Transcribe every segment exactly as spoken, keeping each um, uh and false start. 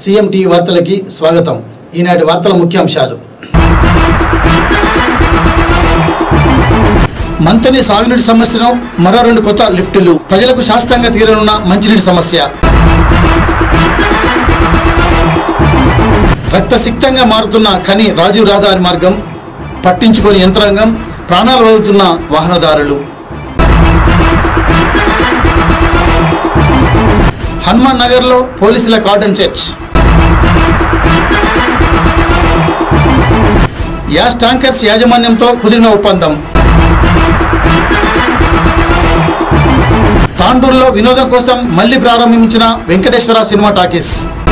सीएमटीवी వార్తలకి స్వాగతం। ఈనాటి వార్తల ముఖ్యాంశాలు। మంతని సాగునీటి సమస్యను మరో రెండు కొత్త లిఫ్టులు, ప్రజలకు శాశ్వతంగా తీరనున్న మంచినీటి సమస్య। రక్తసిక్తంగా మారుతున్న ఖని రాజీవ్ రహదారి మార్గం, పట్టించుకొని యంత్రాంగం, ప్రాణాలు వదులుతున్న వాహనదారులు। హనుమాన్ నగర్ లో పోలీసుల కార్డన్ చర్చ్। యాస్ ట్యాంకర్స్ యాజమాన్యంతో కుదిరిన ఒప్పందం। తాండూరులో వినోదం కోసం మళ్లీ ప్రారంభించిన Venkateswara cinema talkies.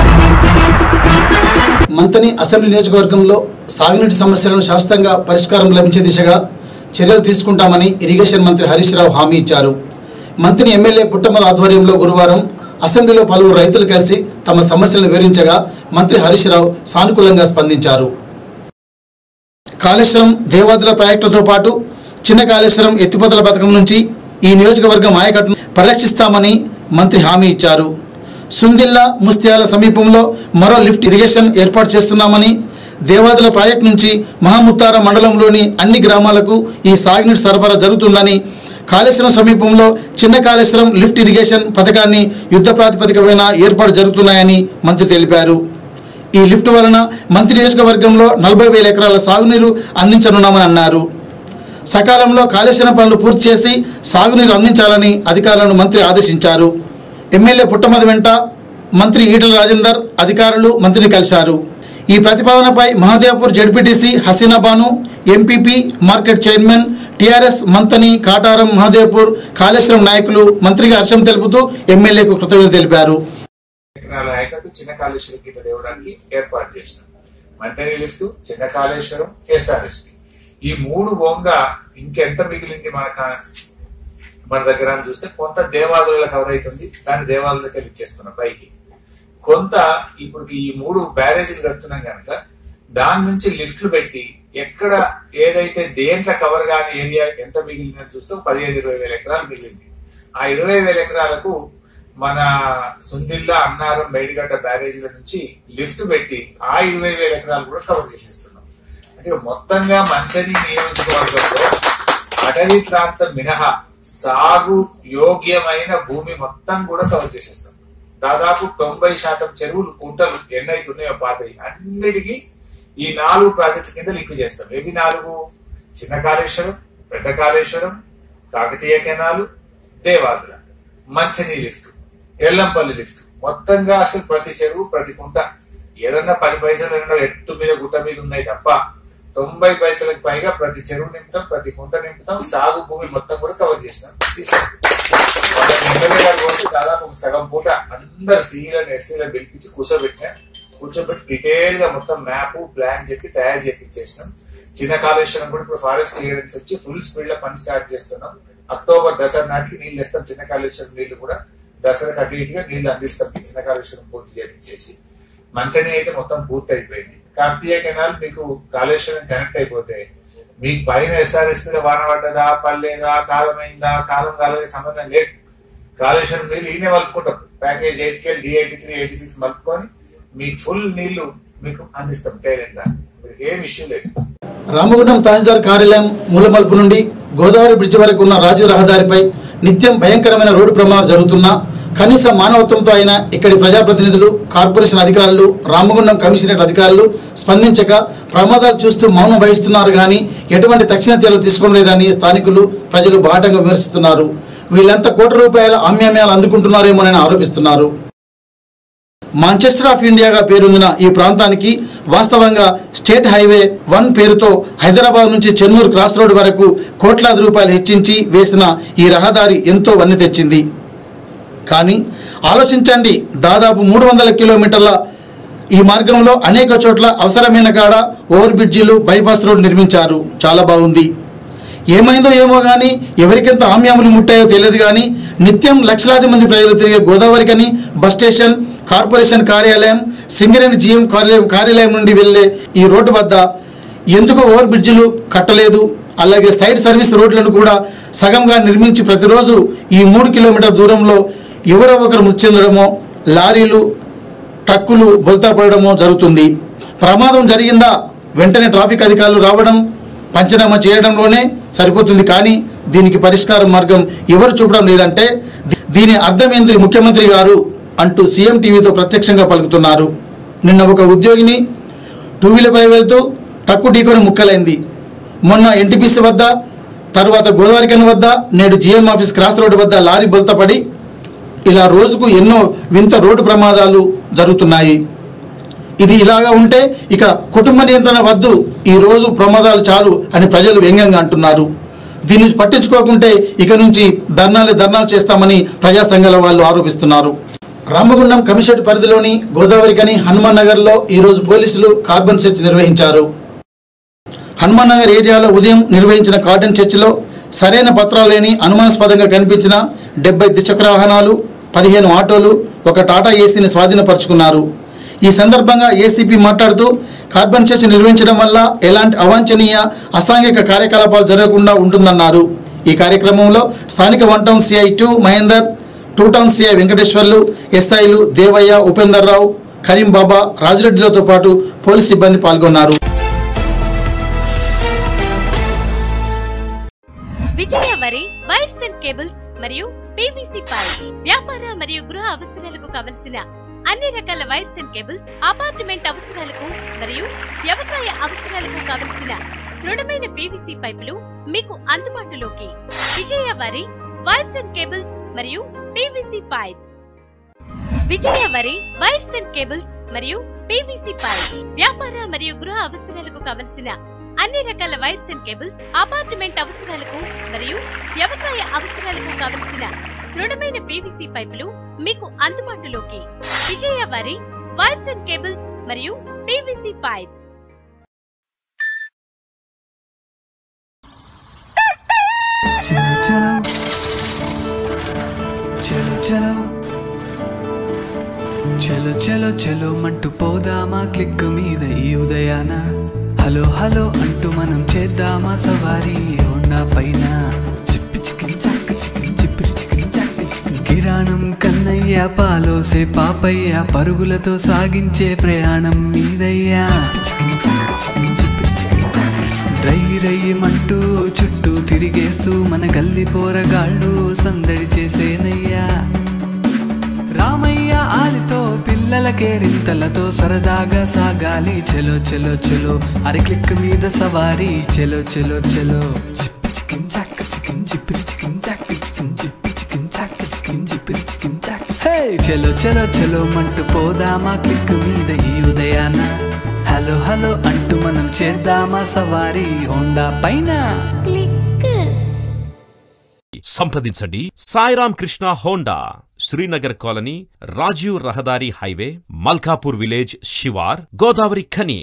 Manthani assembly నియోజకవర్గంలో సాగునీటి సమస్యలను శాశ్వతంగా పరిష్కారం లభించే దిశగా చర్యలు తీసుకుంటామని ఇరిగేషన్ మంత్రి హరీష్ రావు హామీ ఇచ్చారు। మంతని ఎమ్మెల్యే పుట్టమల ఆధ్వర్యంలో గురువారం అసెంబ్లీలో పలువురు రైతులు కలిసి తమ సమస్యలను వివరించగా మంత్రి హరీష్ రావు సానుకూలంగా స్పందించారు। కాళేశ్వరం దేవాదుల ప్రాజెక్టులతో పాటు చిన్న కాళేశ్వరం ఎత్తిపోతల పథకం నుంచి ఈ నియోజకవర్గం ఆయకట్టును పరిరక్షిస్తామని మంత్రి హామీ ఇచ్చారు। సుందిల్లా ముస్తియాల సమీపంలో మరో లిఫ్ట్ ఇరిగేషన్ ఏర్పాటు చేస్తున్నామని, దేవాదుల ప్రాజెక్టు నుంచి మహముత్తార మండలంలోని అన్ని గ్రామాలకు ఈ సాగునీటి సరఫరా జరుగుతుందని, కాళేశ్వరం సమీపంలో చిన్న కాళేశ్వరం లిఫ్ట్ ఇరిగేషన్ పథకాన్ని యుద్ధ ప్రాతిపదికపైన ఏర్పాటు జరుగుతున్నాయని మంత్రి తెలిపారు। ఈ లిఫ్ట్ వలన మంత్రి నియోజకవర్గంలో నలభై వేల ఎకరాల సాగునీరు అందించనున్నామని అన్నారు। సకాలంలో కాళేశ్వరం పనులు పూర్తి చేసి సాగునీరు అందించాలని అధికారులను మంత్రి ఆదేశించారు। ఎమ్మెల్యే పుట్టమది వెంట మంత్రి ఈటల రాజేందర్ అధికారులు మంత్రిని కలిశారు। ఈ ప్రతిపాదనపై Mahadevpur ZPTC Haseenabanu, MPP market chairman, TRS Manthani, Kataram, Mahadevpur, Kaleshwaram నాయకులు మంత్రికి హర్షం తెలుపుతూ ఎమ్మెల్యేకు కృతజ్ఞతలు తెలిపారు। చిన్న కాళేశ్వరం కింద దేవడానికి ఏర్పాటు చేసినాం। మంతని లిఫ్ట్, చిన్న కాళేశ్వరం, ఎస్ఆర్ఎస్పి ఈ మూడు బొంగా ఇంకెంత మిగిలింది మన మన దగ్గర అని చూస్తే కొంత దేవాదుల కవర్ అవుతుంది, దాన్ని దేవాదులకి ఇచ్చేస్తున్నాం పైకి కొంత। ఇప్పుడు ఈ మూడు బ్యారేజీలు కడుతున్నాం కనుక దాని నుంచి లిఫ్ట్లు పెట్టి ఎక్కడ ఏదైతే దేంట్ల కవర్ కాని ఏరియా ఎంత మిగిలిందని చూస్తే పదిహేను ఇరవై వేల ఎకరాలు మిగిలింది। ఆ ఇరవై వేల ఎకరాలకు మన సుందిల్లా, అన్నారం, మేడిగడ్డ బ్యారేజీల నుంచి లిఫ్ట్ పెట్టి ఆ ఇరవై వేల ఎకరాలు కూడా కవర్ చేసేస్తున్నాం। అంటే మొత్తంగా మంతని నియోజకవర్గంలో అటవీ ప్రాంతం మినహా సాగు యోగ్యమైన భూమి మొత్తం కూడా కవర్ చేసేస్తాం। దాదాపు తొంభై శాతం చెరువులు, కుంటలు ఎన్నైతున్నాయో పాతవి అన్నిటికీ ఈ నాలుగు ప్రాజెక్టు కింద లింక్ చేస్తాం। ఏవి నాలుగు? చిన్న కాళేశ్వరం, పెద్ద Kaleshwaram, Kakatiya canal, Devadula, Manthani lift, Yellampalli lift మొత్తంగా అసలు ప్రతి చెరువు, ప్రతి కుంట ఏదన్నా పది పైసలు ఎట్టు మీద గుట్ట మీద ఉన్నాయి తప్ప తొంభై పైసలకు పైగా ప్రతి చెరువు నింపుతాం, ప్రతి కుంట నింపుతాం, సాగు భూమి మొత్తం కూడా కవర్ చేసినాం। దాదాపు ఒక సగం పూట అందరు సీలను ఎస్సీలను పిలిపించి కూర్చోబెట్టినా కూర్చోబెట్టి డీటెయిల్ గా మొత్తం మ్యాప్, ప్లాన్ చెప్పి తయారు చేపించేసినాం। చిన్న కాళేశ్వరం కూడా ఇప్పుడు ఫారెస్ట్ క్లియరెన్స్ వచ్చి ఫుల్ స్పీడ్ లో పని స్టార్ట్ చేస్తున్నాం। అక్టోబర్ దసరా నాటికి నీళ్లు ఇస్తాం, చిన్న కాళేశ్వరం నీళ్లు కూడా దసరాకి అటు ఇటుగా నీళ్లు అందిస్తాం చిన్న కాళేశ్వరం పూర్తి చేపించేసి। మంతని అయితే మొత్తం పూర్తి అయిపోయింది। కాకతీయ కెనాల్ మీకు కాళేశ్వరం కనెక్ట్ అయిపోతే మీకు పైన ఎస్ఆర్ఎస్ మీద వాన పడ్డదా, పడలేదా, కాలమైందా, కాలం కాలేదా సంబంధం లేదు। కాళేశ్వరం నీళ్లు ఈయనే మలుపుకుంటాం, ప్యాకేజ్ ఎయిట్ కెల్ డి ఎయిటీ త్రీ ఎయిటీ సిక్స్ మలుపుకొని మీకు ఫుల్ నీళ్లు మీకు అందిస్తాం టైలెంట్ గా, ఏం ఇష్యూ లేదు। రామగుండం తహసీల్దార్ కార్యాలయం మూలమలుపు నుండి గోదావరి బ్రిడ్జి వరకు ఉన్న రాజీవ్ రహదారిపై నిత్యం భయంకరమైన రోడ్డు ప్రమాదాలు జరుగుతున్నా కనీస మానవత్వంతో అయినా ఇక్కడి ప్రజాప్రతినిధులు, కార్పొరేషన్ అధికారులు, రామగుండం కమిషనరేట్ అధికారులు స్పందించక ప్రమాదాలు చూస్తూ మౌనం వహిస్తున్నారు కానీ ఎటువంటి తక్షణ చర్యలు తీసుకోలేదని స్థానికులు, ప్రజలు బాటంగా విమర్శిస్తున్నారు। వీళ్ళంతా కోట్ల రూపాయల ఆమ్యామ్యాలు అందుకుంటున్నారేమోనని ఆరోపిస్తున్నారు। మాంచెస్టర్ ఆఫ్ ఇండియాగా పేరొందిన ఈ ప్రాంతానికి వాస్తవంగా స్టేట్ హైవే వన్ పేరుతో హైదరాబాద్ నుంచి చెన్నూరు క్రాస్ రోడ్ వరకు కోట్లాది రూపాయలు హెచ్చించి వేసిన ఈ రహదారి ఎంతో వన్నె తెచ్చింది। కానీ ఆలోచించండి, దాదాపు మూడు వందల కిలోమీటర్ల ఈ మార్గంలో అనేక చోట్ల అవసరమైన కాడ ఓవర్ బ్రిడ్జిలు, బైపాస్ రోడ్డు నిర్మించారు, చాలా బాగుంది। ఏమైందో ఏమో కానీ ఎవరికెంత ఆమ్యాములు ముట్టాయో తెలియదు కానీ నిత్యం లక్షలాది మంది ప్రజలు తిరిగే గోదావరికని బస్ స్టేషన్, కార్పొరేషన్ కార్యాలయం, సింగరేణి జీఎం కార్యాలయం కార్యాలయం నుండి వెళ్లే ఈ రోడ్డు వద్ద ఎందుకు ఓవర్ బ్రిడ్జిలు కట్టలేదు, అలాగే సైడ్ సర్వీస్ రోడ్లను కూడా సగంగా నిర్మించి ప్రతిరోజు ఈ మూడు కిలోమీటర్ల దూరంలో ఎవరో ఒకరు మృతి చెందడమో, లారీలు ట్రక్కులు బొల్తా పడడము జరుగుతుంది. ప్రమాదం జరిగిందా వెంటనే ట్రాఫిక్ అధికారులు రావడం, పంచనామా చేయడంలోనే సరిపోతుంది. కానీ దీనికి పరిష్కార మార్గం ఎవరు చూపడం లేదంటే దీని అర్థం ఏంది ముఖ్యమంత్రి గారు అంటూ సీఎం టీవీతో ప్రత్యక్షంగా పలుకుతున్నారు. నిన్న ఒక ఉద్యోగిని టూ వీలర్పై వెళ్తూ ట్రక్కు ఢీకొని ముక్కలైంది. మొన్న ఎన్టీపీసీ వద్ద, తర్వాత గోదావరికని వద్ద, నేడు జీఎం ఆఫీస్ క్రాస్ రోడ్డు వద్ద లారీ బొల్తపడి ఇలా రోజుకు ఎన్నో వింత రోడ్డు ప్రమాదాలు జరుగుతున్నాయి. ఇది ఇలాగా ఉంటే ఇక కుటుంబ నియంత్రణ వద్దు, ఈ రోజు ప్రమాదాలు చాలు అని ప్రజలు వ్యంగ్యంగా అంటున్నారు. దీన్ని పట్టించుకోకుంటే ఇక నుంచి ధర్నాలు ధర్నాలు చేస్తామని ప్రజా సంఘాల వాళ్ళు ఆరోపిస్తున్నారు. రామగుండం కమిషనరేట్ పరిధిలోని గోదావరికని హనుమాన్ నగర్లో ఈరోజు పోలీసులు కార్బన్ సెర్చ్ నిర్వహించారు. హనుమాన్ నగర్ ఏరియాలో ఉదయం నిర్వహించిన కార్డన్ చర్చిలో సరైన పత్రాలు లేని అనుమానాస్పదంగా కనిపించిన డెబ్బై ద్విచక్ర వాహనాలు, పదిహేను ఆటోలు, ఒక టాటా ఏసీని స్వాధీనపరుచుకున్నారు. ఈ సందర్భంగా ఏసీపీ మాట్లాడుతూ కార్బన్ చర్చ్ నిర్వహించడం వల్ల ఎలాంటి అవాంఛనీయ అసాంఘిక కార్యకలాపాలు జరగకుండా ఉంటుందన్నారు. ఈ కార్యక్రమంలో స్థానిక one town CI two Mahender, two town CI Venkateswarlu, ఎస్ఐలు దేవయ్య, ఉపేందర్ రావు, కరీం బాబా, రాజురెడ్డిలతో పాటు పోలీస్ సిబ్బంది పాల్గొన్నారు. Vijaya Vari wires and cables మరియు పీవీసీ పైప్ వ్యాపార మరియు గృహ అవసరాలకు కావలసిన అన్ని రకాల వైర్స్ అండ్ కేబుల్స్, అపార్ట్మెంట్ అవసరాలకు మరియు వ్యవసాయ అవసరాలకు కావలసిన దృఢమైన పీవీసీ పైపులు మీకు అందుబాటులోకి. Vijaya Vari wires and cables మరియు PVC pipe. Vijaya Vari wires and cables మరియు పీవీసీ పైప్ వ్యాపార మరియు గృహ అవసరాలకు కావలసిన అన్ని రకాల వైర్స్ అండ్ కేబుల్స్, అపార్ట్మెంట్ అవసరాలకు మరియు వ్యవసాయ అవసరాలకు కావలసిన దృఢమైన పీవీసీ పైపులు మీకు అందుబాటులోకి. Vijaya Vari wires and cables మరియు పీవీసీ పైప్. చలో చలో చలో చలో చలో చలో చలో మంటూ పోదామా క్లిక్ మీద ఈ ఉదయాన. హలో హలో అంటూ మనం చేద్దామా సవారీ హోండా పైన. చిప్పి చికిన్ చాక్ చికిన్ చిప్పిరి చికిన్ చాక్ చికిన్. కిరాణం కన్నయ్య పాలోసే పాపయ్య పరుగులతో సాగించే ప్రయాణం మీదయ్యా. చికిన్ చాక్ చికిన్ చిప్పిరి చికిన్ చాక్ చికిన్. రై రయ్యమంటూ చుట్టూ తిరిగేస్తూ మన గల్లి పోరగాళ్ళు సందడి చేసేనయ్యా. రామయ్య ఆలితో పిల్లల కేరింతలతో సరదాగా సాగాలి. చలో చలో చలో అరి క్లిక్ మీద సవారీ. చలో చలో చలో చిప్పి చికిన్ చాక్ చికిన్ చిప్పిరి చికిన్ చాక్ చికిన్ చిప్పి చికిన్ చాక్ చికిన్ చిప్పిరి చికిన్ చాక్. హే చలో చలో చలో మంటూ పోదామా క్లిక్ మీద ఈ ఉదయాన. హలో హలో అంటూ మనం చేద్దామా సవారీ హోండా పైన. సంప్రదించండి సాయిరామ్ కృష్ణ హోండా, శ్రీనగర్ కాలనీ, రాజీవ్ రహదారి హైవే, మల్కాపూర్ విలేజ్, శివార్, గోదావరి ఖని.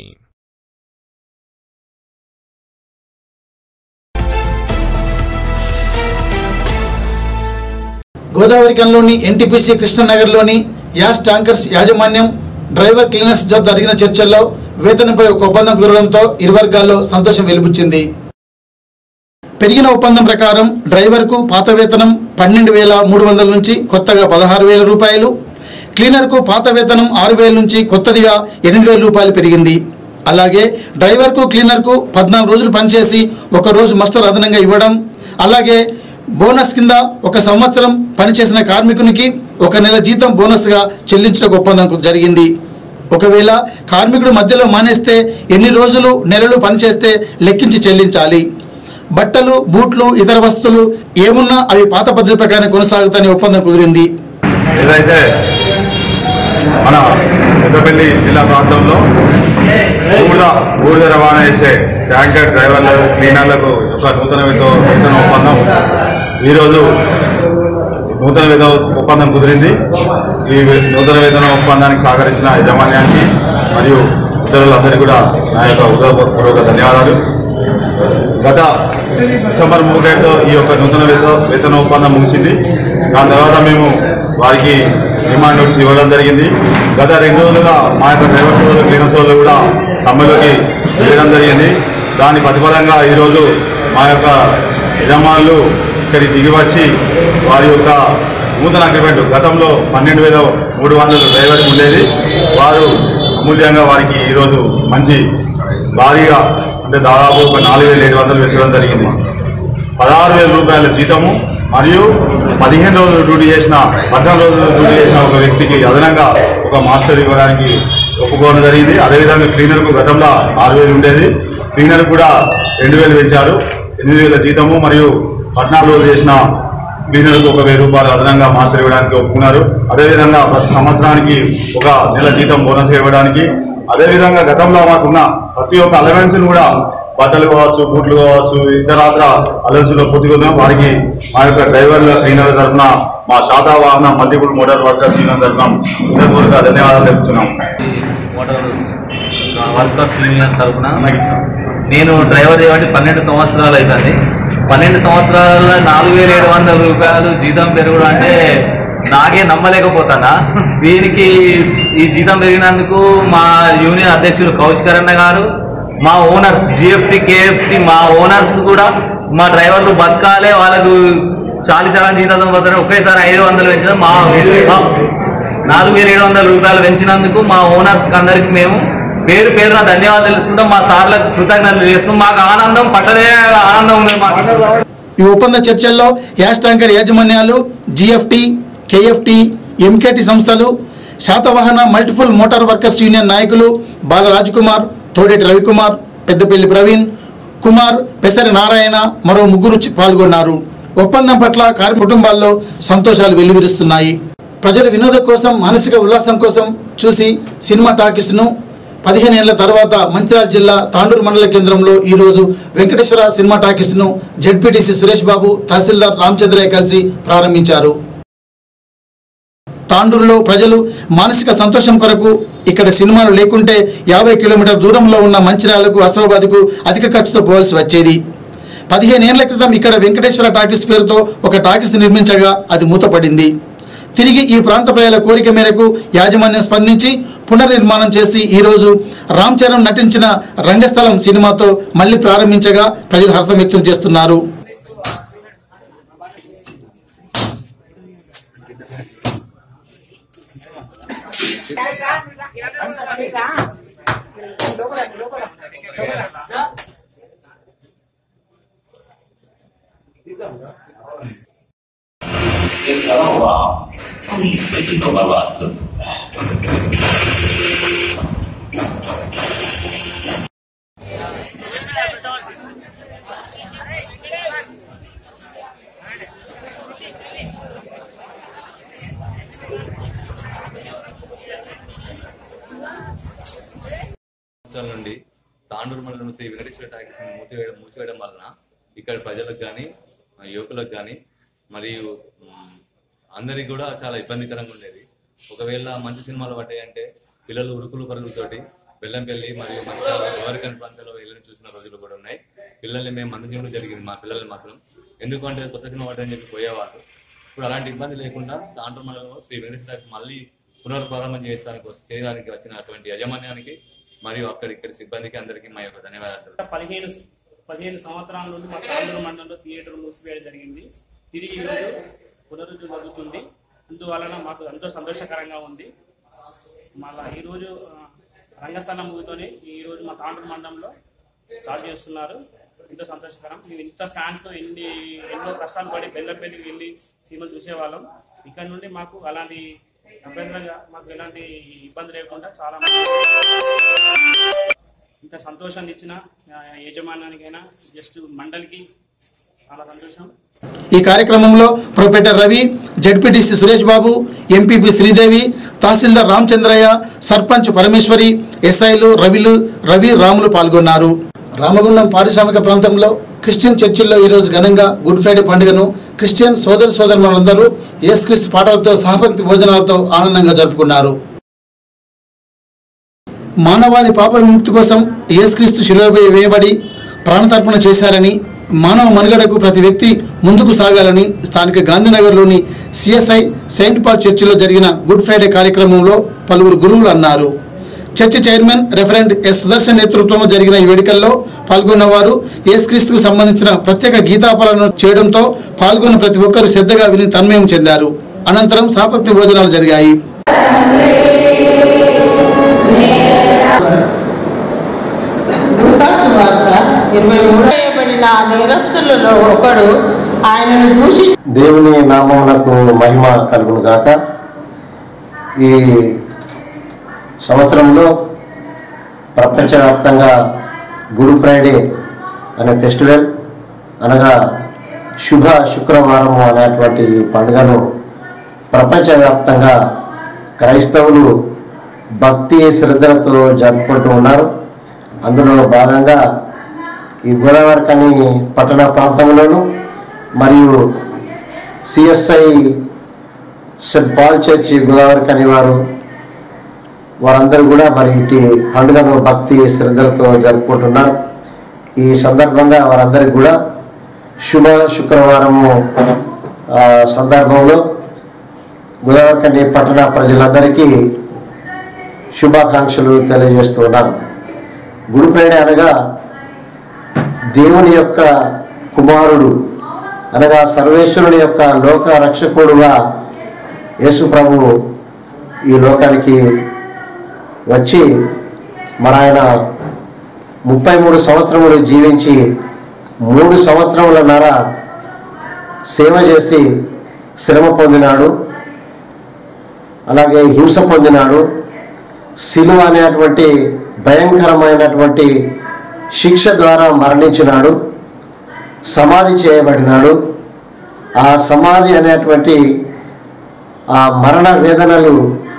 గోదావరి ఖనిలోని ఎన్టీపీసీ కృష్ణనగర్లోని యాస్ ట్యాంకర్స్ యాజమాన్యం డ్రైవర్ క్లీనర్స్ జత జరిగిన చర్చల్లో వేతనంపై ఒక ఒప్పందం కుదరడంతో ఇరు వర్గాల్లో సంతోషం వెలుబుచ్చింది. పెరిగిన ఒప్పందం ప్రకారం డ్రైవర్కు పాత వేతనం పన్నెండు వేల మూడు వందల నుంచి కొత్తగా పదహారు వేల రూపాయలు, క్లీనర్కు పాత వేతనం ఆరు వేల నుంచి కొత్తదిగా ఎనిమిది వేల రూపాయలు పెరిగింది. అలాగే డ్రైవర్కు క్లీనర్కు పద్నాలుగు రోజులు పనిచేసి ఒక రోజు మస్టర్ అదనంగా ఇవ్వడం, అలాగే బోనస్ కింద ఒక సంవత్సరం పనిచేసిన కార్మికునికి ఒక నెల జీతం బోనస్గా చెల్లించడానికి ఒప్పందం జరిగింది. ఒకవేళ కార్మికుడు మధ్యలో మానేస్తే ఎన్ని రోజులు నెలలు పనిచేస్తే లెక్కించి చెల్లించాలి. బట్టలు, బూట్లు, ఇతర వస్తువులు ఏమున్నా అవి పాత పద్ధతి ప్రకారం కొనసాగుతాయని ఒప్పందం కుదిరింది. ఏదైతే మన పెద్దపల్లి జిల్లా ప్రాంతంలో బూడిద బూడిద రవాణా చేసే ట్యాంకర్ డ్రైవర్లు, క్లీనర్లకు ఒక నూతన వేతన ఒప్పందం ఈరోజు నూతన వేతన ఒప్పందం కుదిరింది. ఈ నూతన వేతన ఒప్పందానికి సహకరించిన యాజమాన్యానికి మరియు ఇతరులందరికీ కూడా నా యొక్క ఉదయపూర్వక ధన్యవాదాలు. గత డిసెంబర్ ముప్పైతో ఈ యొక్క నూతన వేతన ఒప్పందం ముగిసింది. దాని తర్వాత మేము వారికి డిమాండ్ నోటీస్ ఇవ్వడం జరిగింది. గత రెండు రోజులుగా మా యొక్క డ్రైవర్ సోదరులు, క్లీనర్ సోదరులు కూడా సమ్మెలోకి వెళ్ళడం జరిగింది. దాని ప్రతిఫలంగా ఈరోజు మా యొక్క యజమానులు ఇక్కడికి దిగి వచ్చి వారి యొక్క నూతన అగ్రిమెంట్ గతంలో పన్నెండు వేల మూడు వందలు డ్రైవర్కి ఉండేది. వారు అమూల్యంగా వారికి ఈరోజు మంచి భారీగా అంటే దాదాపు ఒక నాలుగు వేల ఏడు వందలు పెంచడం జరిగింది. పదహారు వేల రూపాయల జీతము మరియు పదిహేను రోజులు డ్యూటీ చేసిన పద్నాలుగు రోజులు డ్యూటీ చేసిన ఒక వ్యక్తికి అదనంగా ఒక మాస్టర్ ఇవ్వడానికి ఒప్పుకోవడం జరిగింది. అదేవిధంగా క్లీనర్కు గతంలో ఆరు వేలు ఉండేది, క్లీనర్ కూడా రెండు వేలు పెంచారు. ఎనిమిది వేల జీతము మరియు పద్నాలుగు రోజులు చేసిన క్లీనర్కు ఒక వెయ్యి రూపాయలు అదనంగా మాస్టర్ ఇవ్వడానికి ఒప్పుకున్నారు. అదేవిధంగా ప్రతి సంవత్సరానికి ఒక నెల జీతం బోనస్ ఇవ్వడానికి, అదేవిధంగా గతంలో మాకున్న ప్రతి ఒక్క అలవెన్స్ కూడా బట్టలు కావచ్చు, బూట్లు కావచ్చు, ఇతరాత్ర అలవెన్స్ లో పూర్తిగా వారికి మా యొక్క డ్రైవర్ల క్లీనర్ల తరఫున మా Satavahana multiple motor workers union తరఫున హృదయపూర్వక ధన్యవాదాలు తెలుపుతున్నాం. మోటార్ వర్కర్స్ యూనియన్ తరఫున నేను డ్రైవర్ చేయబట్టి పన్నెండు సంవత్సరాలు అవుతుంది. పన్నెండు సంవత్సరాల నాలుగు వేల ఏడు వందల రూపాయలు జీతం పెరుగుడు అంటే నాకే నమ్మలేకపోతానా. దీనికి ఈ జీతం పెరిగినందుకు మా యూనియన్ అధ్యక్షులు కౌశికరన్న గారు, మా ఓనర్స్ జిఎఫ్టీ కేఎఫ్టీ మా ఓనర్స్ కూడా మా డ్రైవర్లు బతకాలే, వాళ్ళకు చాలీచాలని జీతం పోతారు. ఒకేసారి ఐదు వందలు పెంచడం, మా నాలుగు వేల ఏడు వందల రూపాయలు పెంచినందుకు మా ఓనర్స్ అందరికి మేము పేరు పేరున ధన్యవాదాలు తెలుసుకుంటాం. మా సార్లకు కృతజ్ఞతలు చేసుకుంటాం. మాకు ఆనందం పట్టదే ఆనందం ఉంది మాకు. ఈ ఒప్పంద చర్చల్లో యాష్ ట్యాంకర్ యాజమాన్యాలు, జిఎఫ్టీ, కేఎఫ్టీ, ఎంకేటీ సంస్థలు, Satavahana multiple motor workers union నాయకులు బాల రాజ్కుమార్, తోడేటి రవికుమార్, పెద్దపల్లి ప్రవీణ్ కుమార్, పెసరి నారాయణ మరో ముగ్గురు పాల్గొన్నారు. ఒప్పందం పట్ల కార్మిక కుటుంబాల్లో సంతోషాలు వెల్లివిరుస్తున్నాయి. ప్రజల వినోదం కోసం, మానసిక ఉల్లాసం కోసం చూసి సినిమా టాకీస్ను పదిహేను ఏళ్ల తర్వాత మంచిర్యాల జిల్లా తాండూరు మండల కేంద్రంలో ఈరోజు వెంకటేశ్వర సినిమా టాకీస్ను జెడ్పీటీసీ సురేష్ బాబు, తహసీల్దార్ రామచంద్రయ్య కలిసి ప్రారంభించారు. తాండూరులో ప్రజలు మానసిక సంతోషం కొరకు ఇక్కడ సినిమాలు లేకుంటే యాభై కిలోమీటర్ దూరంలో ఉన్న మంచిర్యాలకు, అసోబాద్కు అధిక ఖర్చుతో పోవాల్సి వచ్చేది. పదిహేను ఏళ్ల క్రితం ఇక్కడ వెంకటేశ్వర టాకీస్ పేరుతో ఒక టాకీస్ నిర్మించగా అది మూతపడింది. తిరిగి ఈ ప్రాంత ప్రజల కోరిక మేరకు యాజమాన్యం స్పందించి పునర్నిర్మాణం చేసి ఈరోజు రామ్ చరణ్ నటించిన రంగస్థలం సినిమాతో మళ్లీ ప్రారంభించగా ప్రజలు హర్షం వ్యక్తం చేస్తున్నారు. నుండి తాండూరు మండలం శ్రీ వెంకటేశ్వర టాకీస్ మూసివేయడం మూసివేయడం వలన ఇక్కడ ప్రజలకు కానీ యువకులకు కానీ మరియు అందరికి కూడా చాలా ఇబ్బందికరంగా ఉండేది. ఒకవేళ మంచి సినిమాలు పడ్డాయంటే పిల్లలు ఉరుకులు పరుగులతోటి బెల్లంపల్లి మరియు గోవర్గన్ ప్రాంతంలో వెళ్ళని చూసిన రోజులు కూడా ఉన్నాయి. పిల్లల్ని మేము మందజీవనం జరిగింది మా పిల్లల్ని మాత్రం, ఎందుకంటే కొత్త సినిమా పడ్డాయని చెప్పి పోయేవాళ్ళు. ఇప్పుడు అలాంటి ఇబ్బంది లేకుండా తాండూరు మండలంలో శ్రీ వెంకటేశ్వర మళ్ళీ పునర్ప్రారంభం చేయడానికి చేయడానికి వచ్చినటువంటి యాజమాన్యానికి మరియు అక్కడిక్కడి సిబ్బందికి అందరికీ మా యొక్క ధన్యవాదాలు. పదిహేను పదిహేను సంవత్సరాల నుండి మా తాండూరు మండలంలో థియేటర్ మూసివేయడం జరిగింది. తిరిగి ఈరోజు పునరుద్ధరణ జరుగుతుంది. అందువలన మాకు ఎంతో సంతోషకరంగా ఉంది. మళ్ళా ఈరోజు రంగస్థలం మూవీతోనే ఈరోజు మా తాండూరు మండలంలో స్టార్ట్ చేస్తున్నారు. ఎంతో సంతోషకరం. మేము ఇంత ఫ్యాన్స్ ఎన్ని ఎన్నో కష్టాలు పడి బెల్లంపల్లికి వెళ్ళి సినిమాలు చూసేవాళ్ళం. ఇక్కడ నుండి మాకు అలాంటి అభ్యంతరంగా మాకు ఎలాంటి ఇబ్బంది లేకుండా చాలా ఇంత సంతోషాన్ని ఇచ్చిన యజమానానికైనా జస్ట్ మండలికి చాలా సంతోషం. ఈ కార్యక్రమంలో professor Ravi, ZPTC Suresh Babu, MPP Sridevi, tahsildar Ramachandraiah, sarpanch Parameshwari, ఎస్ఐలు రవిలు రవి రాములు పాల్గొన్నారు. రామగుండం పారిశ్రామిక ప్రాంతంలో క్రిస్టియన్ చర్చిల్లో ఈరోజు ఘనంగా గుడ్ ఫ్రైడే పండుగను క్రిస్టియన్ సోదర సోదరులందరూ యేసుక్రీస్తు పాటలతో సహపంక్తి భోజనాలతో ఆనందంగా జరుపుకున్నారు. మానవాళి పాప విముక్తి కోసం యేసుక్రీస్తు శిలువపై వేయబడి ప్రాణతర్పణ చేశారని, మానవ మనుగడకు ప్రతి వ్యక్తి ముందుకు సాగాలని స్థానిక గాంధీనగర్లోని సిఎస్ఐ సెయింట్ పాల్ చర్చిలో జరిగిన గుడ్ ఫ్రైడే కార్యక్రమంలో పలువురు గురువులు అన్నారు. Church chairman reverend S Sudarshan నేతృత్వంలో జరిగిన ఈ వేడుకల్లో పాల్గొన్న వారు యేసుక్రీస్తుకు సంబంధించిన ప్రత్యేక గీతాపాలను చేయడంతో పాల్గొన్న ప్రతి ఒక్కరూ శ్రద్ధగా విని తన్మయం చెందారు. అనంతరం సాపత్తి భోజనాలు జరిగాయి. నేరస్తులలో ఒకడు ఆయనను దూషి దేవుని నామమునకు మహిమ కలుగును గాక. ఈ సంవత్సరంలో ప్రపంచవ్యాప్తంగా గుడ్ ఫ్రైడే అనే ఫెస్టివల్ అనగా శుభ శుక్రవారము అనేటువంటి పండుగను ప్రపంచవ్యాప్తంగా క్రైస్తవులు భక్తి శ్రద్ధలతో జరుపుకుంటూ ఉన్నారు. అందులో భాగంగా ఈ గోదావరి కని పట్టణ ప్రాంతంలోను మరియు CSI saint Paul church Godavari కని వారు వారందరూ కూడా మరి ఇటు పండుగను భక్తి శ్రద్ధలతో జరుపుకుంటున్నారు. ఈ సందర్భంగా వారందరికీ కూడా శుభ శుక్రవారము సందర్భంలో గోదావరి కని పట్టణ ప్రజలందరికీ శుభాకాంక్షలు తెలియజేస్తూ ఉన్నారు. గుడ్ ఫ్రైడే అనగా దేవుని యొక్క కుమారుడు అనగా సర్వేశ్వరుని యొక్క లోక రక్షకుడుగా యేసు ప్రభు ఈ లోకానికి వచ్చి మరి ఆయన ముప్పై మూడు సంవత్సరములు జీవించి మూడు సంవత్సరములన్నర సేవ చేసి శ్రమ పొందినాడు, అలాగే హింస పొందినాడు. సిలువ అనేటువంటి భయంకరమైనటువంటి శిక్ష ద్వారా మరణించినాడు, సమాధి చేయబడినాడు. ఆ సమాధి అనేటువంటి ఆ మరణ వేదనలు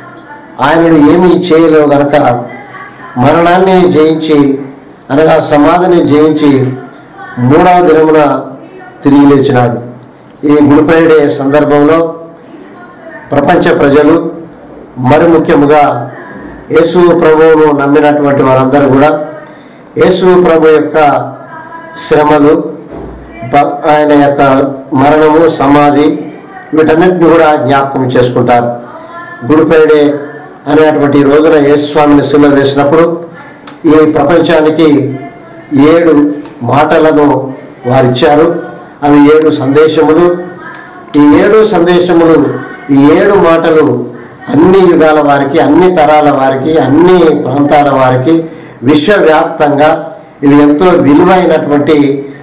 ఆయనను ఏమీ చేయలేవు గనక మరణాన్ని జయించి అనగా సమాధిని జయించి మూడవ దినమున తిరిగి లేచినాడు. ఈ గుడ్ ఫ్రైడే సందర్భంలో ప్రపంచ ప్రజలు మరి ముఖ్యముగా యేసు ప్రభువును నమ్మినటువంటి వారందరూ కూడా యేసు ప్రభు యొక్క శ్రమలు, ఆయన యొక్క మరణము, సమాధి వీటన్నిటిని కూడా జ్ఞాపకం చేసుకుంటారు. గుడ్ ఫ్రైడే అనేటువంటి రోజున యేసు స్వామిని శిలువ వేసినప్పుడు ఈ ప్రపంచానికి ఏడు మాటలను వారిచ్చారు. అవి ఏడు సందేశములు. ఈ ఏడు సందేశములు ఈ ఏడు మాటలు అన్ని యుగాల వారికి, అన్ని తరాల వారికి, అన్ని ప్రాంతాల వారికి విశ్వవ్యాప్తంగా ఇవి ఎంతో విలువైనటువంటి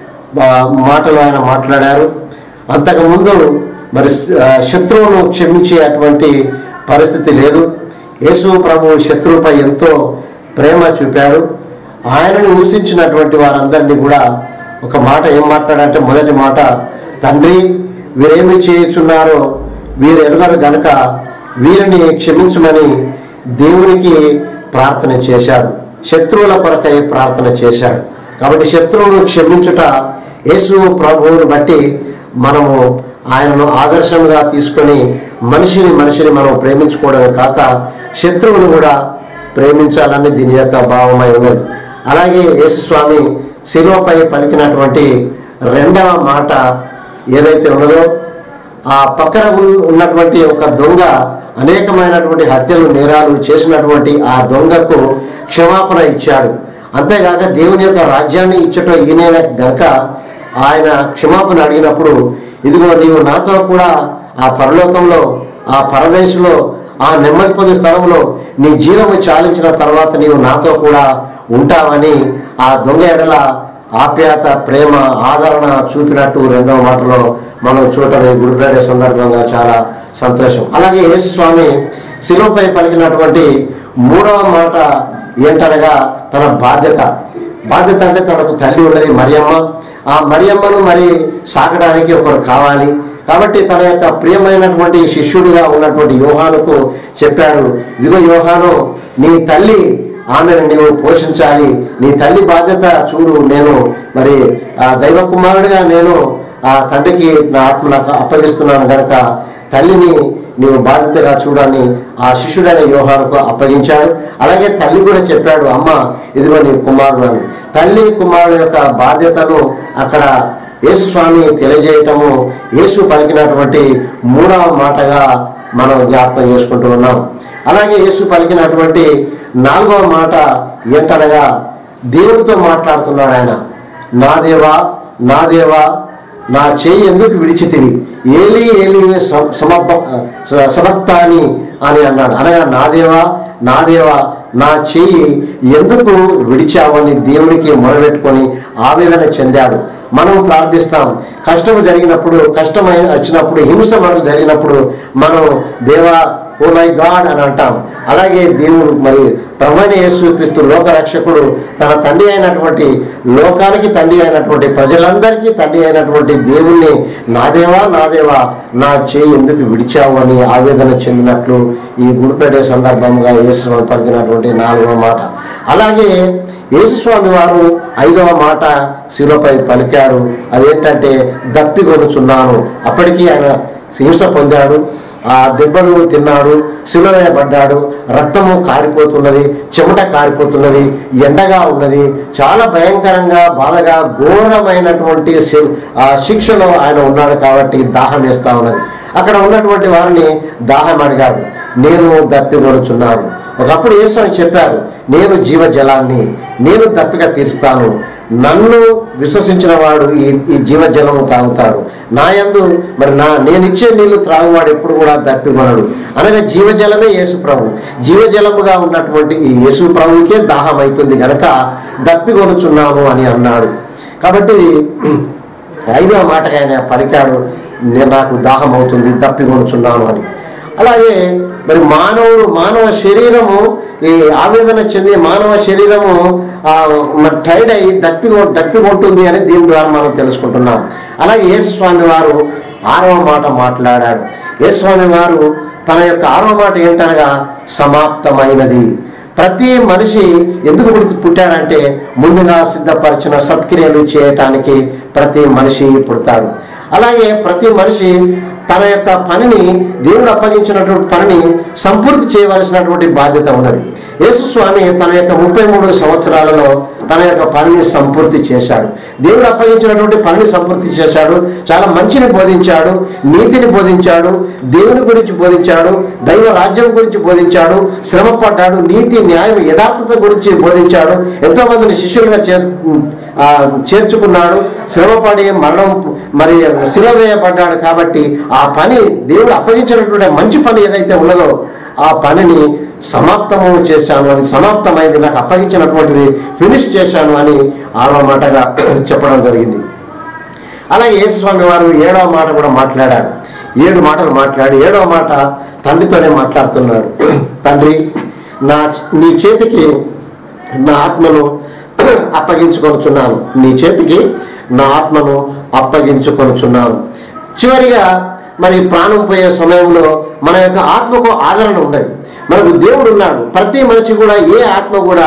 మాటలు ఆయన మాట్లాడారు. అంతకుముందు మరి శత్రువును క్షమించే అటువంటి పరిస్థితి లేదు. యేసు ప్రభు శత్రువుపై ఎంతో ప్రేమ చూపాడు. ఆయనను హింసించినటువంటి వారందరినీ కూడా ఒక మాట ఏం మాట్లాడంటే, మొదటి మాట, తండ్రి వీరేమి చేయుచున్నారో వీరు ఎరుగరు గనుక వీరిని క్షమించమని దేవునికి ప్రార్థన చేశాడు. శత్రువుల కొరకై ప్రార్థన చేశాడు. కాబట్టి శత్రువును క్షమించుట యేసు ప్రభువును బట్టి మనము ఆయనను ఆదర్శంగా తీసుకొని మనిషిని మనిషిని మనం ప్రేమించుకోవడమే కాక శత్రువును కూడా ప్రేమించాలని దీని యొక్క భావమై ఉన్నది. అలాగే యేసు స్వామి శిలువపై పలికినటువంటి రెండవ మాట ఏదైతే ఉన్నదో, ఆ పక్కన ఉన్నటువంటి ఒక దొంగ అనేకమైనటువంటి హత్యలు నేరాలు చేసినటువంటి ఆ దొంగకు క్షమాపణ ఇచ్చాడు. అంతేగాక దేవుని యొక్క రాజ్యాన్ని ఇచ్చటం ఈయన గనక ఆయన క్షమాపణ అడిగినప్పుడు, ఇదిగో నీవు నాతో కూడా ఆ పరలోకంలో, ఆ పరదేశంలో, ఆ నెమ్మది పొందే స్థలంలో నీ జీవము చాలించిన తర్వాత నీవు నాతో కూడా ఉంటావని ఆ దొంగ ఎడల ఆప్యాయత, ప్రేమ, ఆదరణ చూపినట్టు రెండవ మాటలో మనం చూడటం ఈ గుడ్ ఫ్రైడే సందర్భంగా చాలా సంతోషం. అలాగే యేసు స్వామి శిలువపై పలికినటువంటి మూడవ మాట ఏంటనగా తన బాధ్యత. బాధ్యత అంటే తనకు తల్లి ఉన్నది మరియమ్మ. ఆ మరియమ్మను మరి సాకడానికి ఒకరు కావాలి. కాబట్టి తన యొక్క ప్రియమైనటువంటి శిష్యుడిగా ఉన్నటువంటి యోహానుకు చెప్పాడు, ఇదిగో యోహాను, నీ తల్లి ఆమెను నీవు పోషించాలి. నీ తల్లి బాధ్యత చూడు. నేను మరి ఆ దైవ కుమారుడిగా నేను ఆ తండ్రికి నా ఆత్మ నాకు అప్పగిస్తున్నాను కనుక తల్లిని నీవు బాధ్యతగా చూడని ఆ శిష్యుడైన యోహానుకు అప్పగించాడు. అలాగే తల్లి కూడా చెప్పాడు, అమ్మ ఇదిగో నీ కుమారుడు అని. తల్లి కుమారుడు యొక్క బాధ్యతను అక్కడ యేసు స్వామి తెలియజేయటము యేసు పలికినటువంటి మూడవ మాటగా మనం జ్ఞాపకం చేసుకుంటూ ఉన్నాం. అలాగే యేసు పలికినటువంటి నాలుగవ మాట ఏంటనగా దేవుడితో మాట్లాడుతున్నాడు ఆయన. నా దేవా నా దేవా నా చేయి ఎందుకు విడిచితివి, ఏలి ఏలి సమబ సమక్తాని అని అన్నాడు. అనగా నా దేవా నా దేవా నా చెయ్యి ఎందుకు విడిచావని దేవునికి మొరబెట్టుకొని ఆవేదన చెందాడు. మనం ప్రార్థిస్తాం, కష్టం జరిగినప్పుడు, కష్టం వచ్చినప్పుడు, హింస మనకు జరిగినప్పుడు మనం దేవా ఓ మై గాడ్ అని అంటాం. అలాగే దేవుడు మరి ప్రభువైన యేసుక్రీస్తు లోక రక్షకుడు తన తండ్రి అయినటువంటి, లోకానికి తండ్రి అయినటువంటి, ప్రజలందరికీ తండ్రి అయినటువంటి దేవుణ్ణి నా దేవా నా దేవా నా చేయి ఎందుకు విడిచావు అని ఆవేదన చెందినట్లు ఈ గుడిపేట సందర్భంగా యేసు పలికినటువంటి నాలుగవ మాట. అలాగే యేసుస్వామి వారు ఐదవ మాట శిలువపై పలికాడు. అదేంటంటే దప్పిగొనుచున్నాను. అప్పటికీ ఆయన హింస పొందాడు, ఆ దెబ్బలు తిన్నాడు, శిలువ వేయబడ్డాడు, రక్తము కారిపోతున్నది, చెమట కారిపోతున్నది, ఎండగా ఉన్నది, చాలా భయంకరంగా బాధగా ఘోరమైనటువంటి ఆ శిక్షలో ఆయన ఉన్నాడు. కాబట్టి దాహం వేస్తా ఉన్నది. అక్కడ ఉన్నటువంటి వారిని దాహం అడిగాడు. నేను దప్పిగొనుచున్నాను. ఒకప్పుడు యేసు అని చెప్పారు, నేను జీవజలాన్ని, నేను దప్పిక తీరుస్తాను, నన్ను విశ్వసించిన వాడు ఈ ఈ జీవజలము తాగుతాడు, నా యందు మరి నా నేనిచ్చే నీళ్లు త్రాగువాడు ఎప్పుడు కూడా దప్పికొనడు. అనగా జీవజలమే యేసు ప్రభు. జీవజలముగా ఉన్నటువంటి ఈ యేసు ప్రభుకే దాహం అవుతుంది కనుక దప్పికొనుచున్నాను అని అన్నాడు. కాబట్టి ఐదవ మాటగా ఆయన పలికాడు, నేను నాకు దాహం అవుతుంది, దప్పికొనుచున్నాను అని. అలాగే మరి మానవుడు మానవ శరీరము ఈ ఆవేదన చెంది మానవ శరీరము మరి టైడ్ అయ్యి దప్పి దప్పికొంటుంది అని దీని ద్వారా మనం తెలుసుకుంటున్నాం. అలాగే యేసుస్వామి వారు ఆరవ మాట మాట్లాడాడు. యేసుస్వామి వారు తన యొక్క ఆరవ మాట ఏంటనగా సమాప్తమైనది. ప్రతి మనిషి ఎందుకు పుట్టాడంటే ముందుగా సిద్ధపరిచిన సత్క్రియలు చేయటానికి ప్రతి మనిషి పుడతాడు. అలాగే ప్రతి మనిషి తన యొక్క పనిని, దేవుడు అప్పగించినటువంటి పనిని సంపూర్తి చేయవలసినటువంటి బాధ్యత ఉన్నది. యేసుస్వామి తన యొక్క ముప్పై మూడు సంవత్సరాలలో తన యొక్క పనిని సంపూర్తి చేశాడు. దేవుడు అప్పగించినటువంటి పనిని సంపూర్తి చేశాడు. చాలా మంచిని బోధించాడు, నీతిని బోధించాడు, దేవుని గురించి బోధించాడు, దైవ రాజ్యం గురించి బోధించాడు, శ్రమ పడ్డాడు, నీతి న్యాయం యథార్థత గురించి బోధించాడు, ఎంతో మందిని శిష్యులుగా చే చేర్చుకున్నాడు, శ్రమపడి మరణం మరి శిలువ వేయబడ్డాడు. కాబట్టి ఆ పని దేవుడు అప్పగించినటువంటి మంచి పని ఏదైతే ఉన్నదో ఆ పనిని సమాప్తము చేశాను, అది సమాప్తమైంది, నాకు అప్పగించినటువంటిది ఫినిష్ చేశాను అని ఆరవ మాటగా చెప్పడం జరిగింది. అలాగే యేసుస్వామి వారు ఏడవ మాట కూడా మాట్లాడాడు. ఏడు మాటలు మాట్లాడి ఏడవ మాట తండ్రితోనే మాట్లాడుతున్నాడు. తండ్రి, నా నీ చేతికి నా ఆత్మను అప్పగించుకొనుచున్నాను, నీ చేతికి నా ఆత్మను అప్పగించుకొనుచున్నాను. చివరిగా మరి ప్రాణం పోయే సమయంలో మన యొక్క ఆత్మకు ఆదరణ ఉన్నది. మనకు దేవుడు ఉన్నాడు. ప్రతి మనిషి కూడా ఏ ఆత్మ కూడా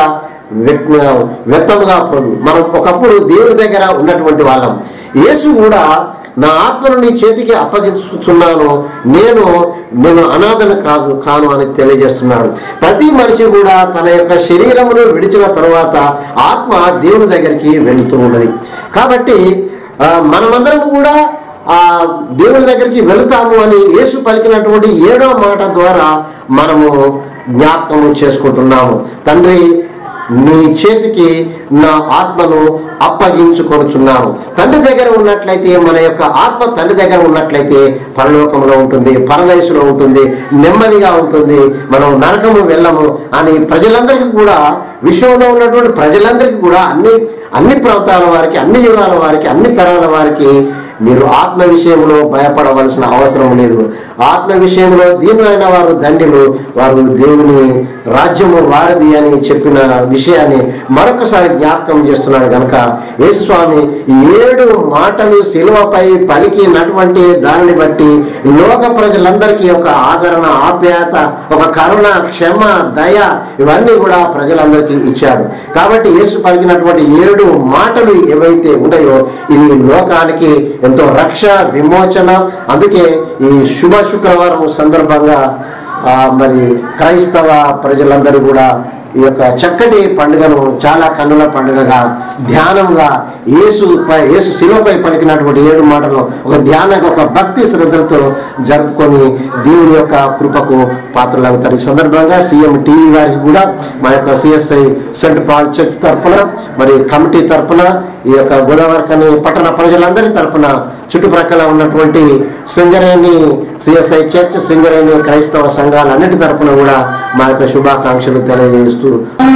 వ్యక్తముగా పోదు. మనం ఒకప్పుడు దేవుడి దగ్గర ఉన్నటువంటి వాళ్ళం. యేసు కూడా నా ఆత్మను నీ చేతికి అప్పగించుతున్నాను, నేను నేను అనాథను కాదు కాను అని తెలియజేస్తున్నాడు. ప్రతి మనిషి కూడా తన యొక్క శరీరమును విడిచిన తర్వాత ఆత్మ దేవుని దగ్గరికి వెళుతూ ఉన్నది. కాబట్టి మనమందరం కూడా ఆ దేవుని దగ్గరికి వెళుతాము అని యేసు పలికినటువంటి ఏడవ మాట ద్వారా మనము జ్ఞాపకము చేసుకుంటున్నాము. తండ్రి, నీ చేతికి నా ఆత్మను అప్పగించుకొనుచున్నాను. తండ్రి దగ్గర ఉన్నట్లయితే మన యొక్క ఆత్మ తండ్రి దగ్గర ఉన్నట్లయితే పరలోకంలో ఉంటుంది, పరదేశంలో ఉంటుంది, నెమ్మదిగా ఉంటుంది, మనం నరకము వెళ్ళము అని ప్రజలందరికీ కూడా, విశ్వంలో ఉన్నటువంటి ప్రజలందరికీ కూడా, అన్ని అన్ని ప్రాంతాల వారికి, అన్ని యుగాల వారికి, అన్ని తరాల వారికి మీరు ఆత్మ విషయంలో భయపడవలసిన అవసరం లేదు. ఆత్మ విషయంలో దీనులైన వారు ధన్యులు, వారు దేవుని రాజ్యము వారిది అని చెప్పిన విషయాన్ని మరొకసారి జ్ఞాపకం చేస్తున్నాడు. కనుక యేసుస్వామి ఏడు మాటలు శిలువపై పలికినటువంటి దానిని బట్టి లోక ప్రజలందరికీ ఒక ఆదరణ, ఆప్యాయత, ఒక కరుణ, క్షమ, దయ ఇవన్నీ కూడా ప్రజలందరికీ ఇచ్చాడు. కాబట్టి యేసు పలికినటువంటి ఏడు మాటలు ఏవైతే ఉన్నాయో ఇది లోకానికి ఎంతో రక్ష, విమోచన. అందుకే ఈ శుభ శుక్రవారం సందర్భంగా మరి క్రైస్తవ ప్రజలందరూ కూడా ఈ యొక్క చక్కటి పండుగను చాలా కన్నుల పండుగగా, ధ్యానంగా, యేసు యేసు శిలువపై పలికినటువంటి ఏడు మాటలు ఒక ధ్యానంగా, ఒక భక్తి శ్రద్ధలతో జరుపుకొని దేవుని యొక్క కృపకు పాత్రలవుతారు. ఈ సందర్భంగా సీఎం టీవీ వారికి కూడా మా యొక్క సిఎస్ఐ సెంట్ పాల్ చర్చ్ తరఫున, మరి కమిటీ తరఫున, ఈ యొక్క గోదావరి పట్టణ ప్రజలందరి తరఫున చుట్టుప్రక్కల ఉన్నటువంటి సింగరేణి సిఎస్ఐ చర్చ్, సింగరేణి క్రైస్తవ సంఘాలన్నిటి తరపున కూడా మా యొక్క శుభాకాంక్షలు తెలియజేస్తూ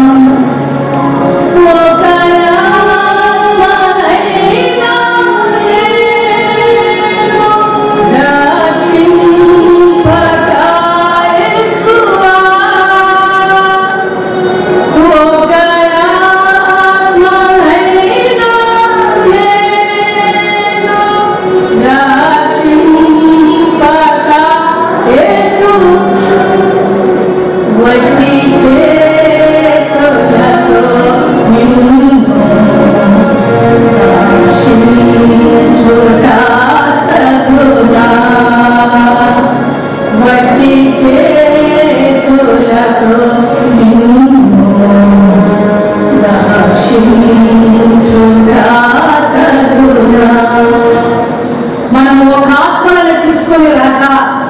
మనము ఒక ఆత్మలను తీసుకొని రాక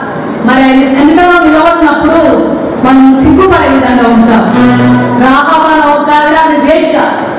మరి ఆయన సన్నిధిలో నిలబడినప్పుడు మనం సిగ్గుపడే విధంగా ఉంటాం. రాహాబాను ఒక ఆవిడ వేష,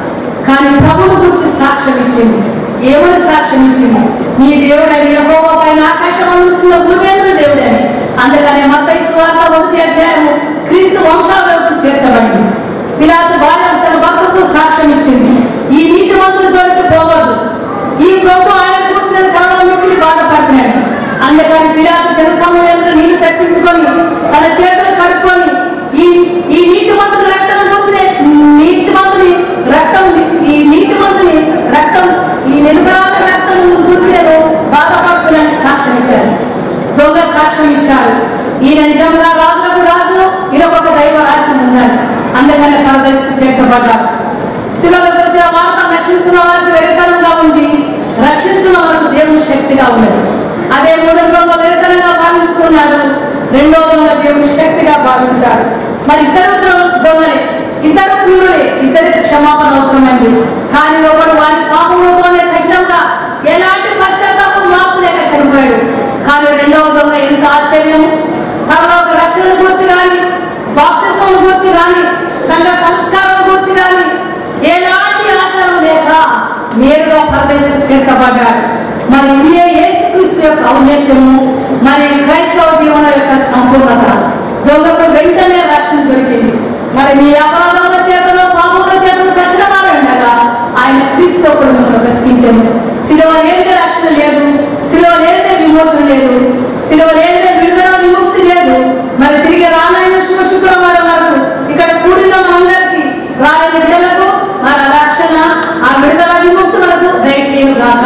కానీ ప్రభువుని గురించి సాక్ష్యం ఇచ్చింది. ఏమని సాక్ష్యం ఇచ్చింది? నీ దేవుడని యెహోవా పైన ఆకాశం అందుతున్న భూమేంద్ర దేవుడని. అందుకనే మత్తయి సువార్త ఒకటి అధ్యాయము క్రీస్తు వంశావళికి చేర్చబడింది. పిలాతు భార్య తన భర్తతో సాక్ష్యం ఇచ్చింది, ఈ నీతిమంతుల జోలికి పోవద్దు, ఈ ప్రభు ఆయన కూర్చున్న కళలో మిగిలి బాధపడుతున్నాడు. అందుకని పిలాతు జనసమూహంలో నీళ్లు తెప్పించుకొని తన చేతులు కడుక్కొని ఈ ఈ నీతిమంతుల రక్తం కూర్చునే నీతిమంతుని రక్తం ఈ నీతిమంతుని రక్తం ఈ నిలుపరాత రక్తం కూర్చునే బాధపడుతున్నాడని సాక్ష్యం ఇచ్చారు. దొంగ సాక్ష్యం ఇచ్చారు. ఈయన నిజంగా రాజులకు రాజు, ఈయన ఒక దైవ రాజ్యం ఉందని. అందుకని పరదేశకు చేర్చబడ్డాడు. శిలువకు వచ్చిన వార్త నశించిన వారికి వెరితనంగా ఉంది, రక్షించిన వారికి దేవుని శక్తిగా ఉన్నది. అదే మొదటి దొంగ వెరితనంగా భావించుకున్నాడు, రెండో దొంగ దేవుని శక్తిగా భావించాడు. మరి ఇద్దరు దొంగలే, ఇద్దరు క్రూరులే, ఇద్దరికి క్షమాపణ అవసరమైంది. కానీ ఒకడు వారి పాపంలోనే ఖచ్చితంగా ఎలాంటి పశ్చాత్తాపం మార్పు లేక చనిపోయాడు. కానీ రెండవ దొంగ ఎంత ఆశ్చర్యము! తర్వాత రక్షణ గురించి కానీ, బాప్తిస్మం గురించి కానీ, సంఘ సంస్కారం గురించి కానీ ఎలాంటి ఆచారం లేక నేరుగా పరదేశం చేర్చబడ్డాడు. మరి ఇదే యేసుక్రీస్తు యొక్క ఔన్నత్యము, మరి క్రైస్తవ జీవన యొక్క సంపూర్ణత. దొంగకు వెంటనే రక్షణ దొరికింది. మరి మీ అపరాధముల చేతలో పాపముల చేతలు చచ్చిన వారు ఉండగా ఆయన క్రీస్తు ఒకడు మిమ్మల్ని బ్రతికించను. శిలువ లేనిదే రక్షణ లేదు, శిలువ లేనిదే విమోచన లేదు, శిలువ లేనిదే విడుదల విముక్తి లేదు. మరి తిరిగి రానాయన శుభ శుక్రవారం వరకు ఇక్కడ కూడిన మనందరికీ రాయని బిడ్డలకు మన రక్షణ, ఆ విడుదల విముక్తులకు దయచేయను గాక.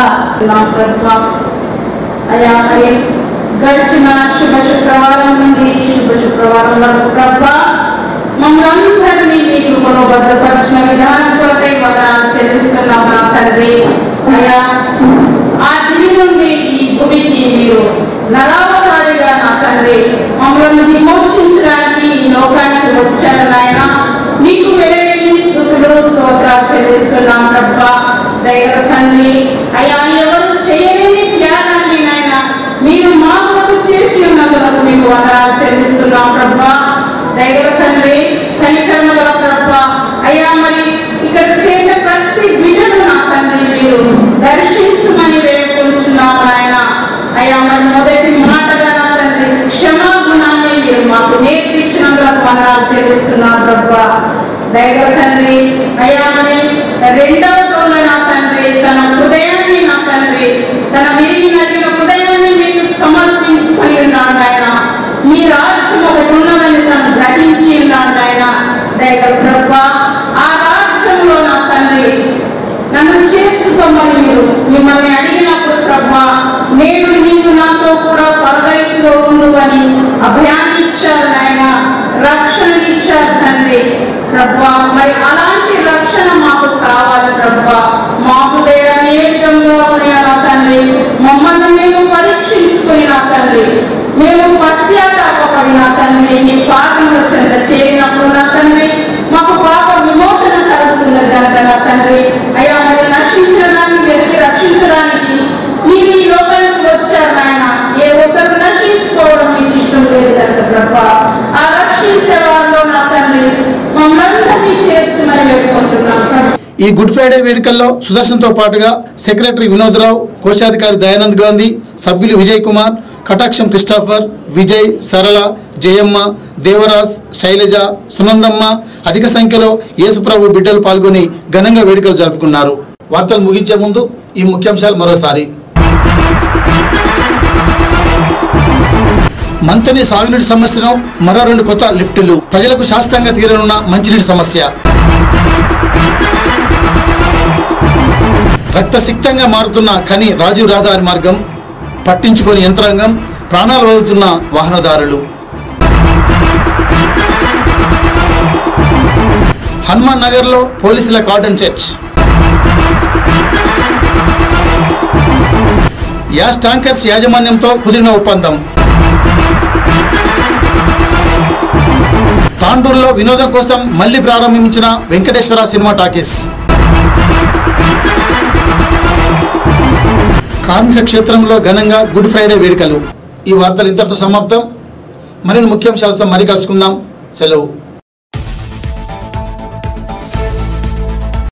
అయ్యా మరి గడిచిన శుభ శుక్రవారం నుండి శుభ శుక్రవారం వరకు ప్రభా మమ్మల్ని అందరినీ మీకు భద్రపరిచిన విధానం కొరకై వదనాలు చెల్లిస్తున్నాం నా తండ్రి. అయ్యా ఆ దివి నుండి ఈ భూమికి మీరు నరావతారిగా నా తండ్రి మమ్మల్ని విమోచించడానికి ఈ లోకానికి వచ్చారు నాయన. మీకు వెలువెల్లి స్తుతులు స్తోత్రాలు చెల్లిస్తున్నాం ప్రభా. దయగల తండ్రి అయ్యా ఎవరు చేయలేని త్యాగాన్ని నాయన మీరు మా కొరకు చేసి ఉన్నందుకు మీకు వందనాలు చెల్లిస్తున్నాం ప్రభా. దయగల తండ్రి కనికరమ గల ప్రభా అయ్యా మరి ఇక్కడ చేరిన ప్రతి బిడ్డను నా తండ్రి మీరు దర్శించమని వేడుకుంటున్నాం ఆయన. అయ్యా మరి మొదటి మాటగా నా తండ్రి క్షమా గుణాన్ని మీరు మాకు నేర్పించినందుకు వందనాలు చెల్లిస్తున్నాం ప్రభా. దయగల తండ్రి అయ్యా మరి రెండవ దొంగ నా తండ్రి తన హృదయాన్ని నా తండ్రి తన విరిగి నడిన హృదయాన్ని మీకు సమర్పించుకొని ఉన్నాడు ఆయన. మీ రాజ్యం ఒకటి ఉన్నదని తను గ్రహించి ఉన్నాడు ఆయన. దయగల ప్రభా ఆ రాజ్యంలో నా తండ్రి నన్ను చేర్చుకోమని మీరు మిమ్మల్ని అడిగినప్పుడు ప్రభా నేను నీవు నాతో కూడా పరదేశంలో ఉండు అని అభయాన్ని ఇచ్చారు నాయన, రక్షణ ఇచ్చారు తండ్రి ప్రభా. మరి అలాంటి రక్షణ మాకు కావాలి ప్రభా. మా హృదయాన్ని ఏ విధంగా ఉన్నాయా నా తండ్రి మమ్మల్ని మేము పరీక్షించుకుని నా తండ్రి మేము పశ్చాత్తాపడి నా తండ్రి నీ పాపంలో చెంత చేరినప్పుడు నా తండ్రి మాకు పాప విమోచన కలుగుతున్నది కనుక నా తండ్రి అయ్యా మరి నశించడానికి వెతికి రక్షించడానికి మీరు ఈ లోకానికి వచ్చారు నాయన. ఏ ఒక్కరు నశించుకోవడం మీకు ఇష్టం లేదు కనుక ప్రభా ఈ గుడ్ ఫ్రైడే వేడుకల్లో సుదర్శన్తో పాటుగా సెక్రటరీ వినోద్రావు, కోశాధికారి దయానంద్ గాంధీ, సభ్యులు విజయ్ కుమార్, కటాక్షం క్రిస్టాఫర్, విజయ్, సరళ, జయమ్మ, దేవరాజ్, శైలజ, సునందమ్మ అధిక సంఖ్యలో యేసుప్రభు బిడ్డలు పాల్గొని ఘనంగా వేడుకలు జరుపుకున్నారు. వార్తలు ముగించే ముందు ఈ ముఖ్యాంశాలు మరోసారి. మంతని సాగునీటి సమస్యను మరో రెండు కొత్త లిఫ్టులు, ప్రజలకు శాశ్వతంగా తీరనున్న మంచినీటి సమస్య. రక్తసిక్తంగా మారుతున్న ఖని రాజీవ్ రహదారి మార్గం, పట్టించుకొని యంత్రాంగం, ప్రాణాలు వదులుతున్న వాహనదారులు. హనుమాన్ నగర్లో పోలీసుల కార్డన్ చర్చ్. యాస్ ట్యాంకర్స్ యాజమాన్యంతో కుదిరిన ఒప్పందం. తాండూరులో వినోదం కోసం మళ్లీ ప్రారంభించిన వెంకటేశ్వర సినిమా టాకీస్. కార్మిక క్షేత్రంలో ఘనంగా గుడ్ ఫ్రైడే వేడుకలు. ఈ వార్తలు ఇంతటితో సమాప్తం. మరిన్ని ముఖ్యాంశాలతో మరీ కలుసుకుందాం. సెలవు.